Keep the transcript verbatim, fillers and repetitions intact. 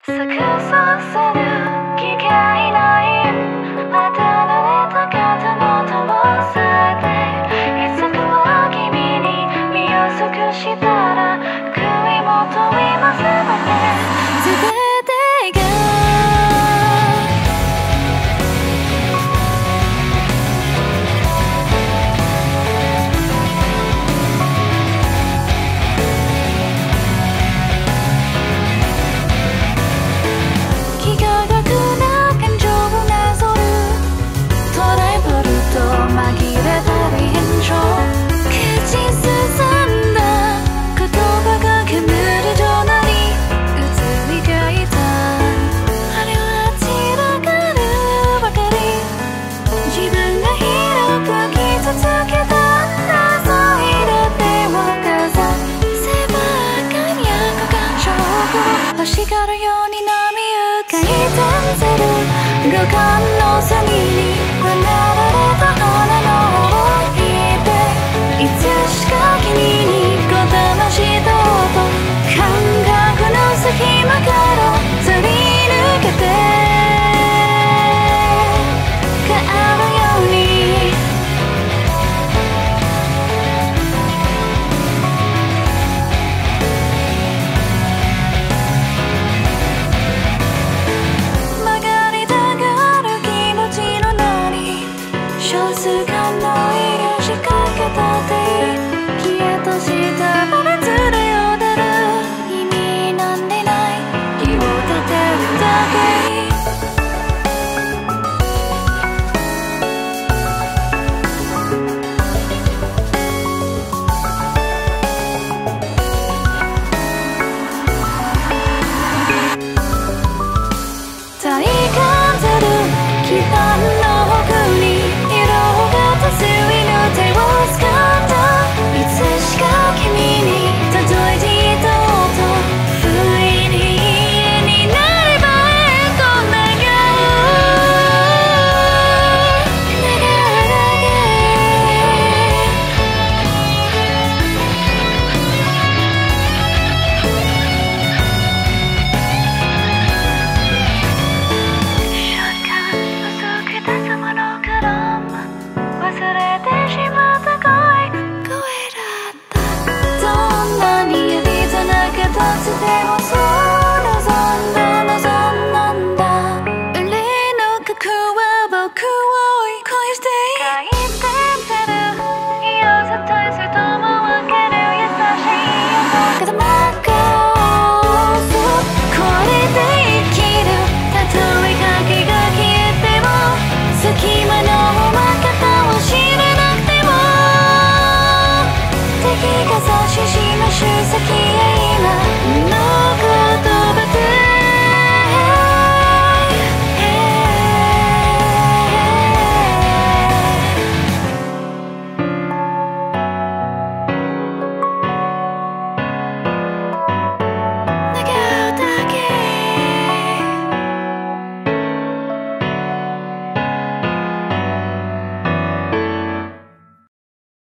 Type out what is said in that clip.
錯綜する機会ないまた慣れた肩も通されいつかは君に身を尽くしたら悔いも問いますまで全てが星がるように波打開転せる五感の隅に離れた花の想いでいつしか君にこだました音感覚の隙間からすり抜けて帰るように少数感の色仕掛けたって消えとしたままずれを出る意味なんでない気を立てるだけ体感する北の奥に水の手を使ったいつしか君に届いていた音不意に家になればえと願う願うだけ瞬間覗き出すものから忘れてしまった声声だったどんなに指じゃなかったつでもそう望んだ望んだ憂いの核は僕を追い越して回転する色さといすとも分ける優しい音が黙すこれで生きるたとえ影が消えても隙間の負けた知らなくても敵が指し示す先へ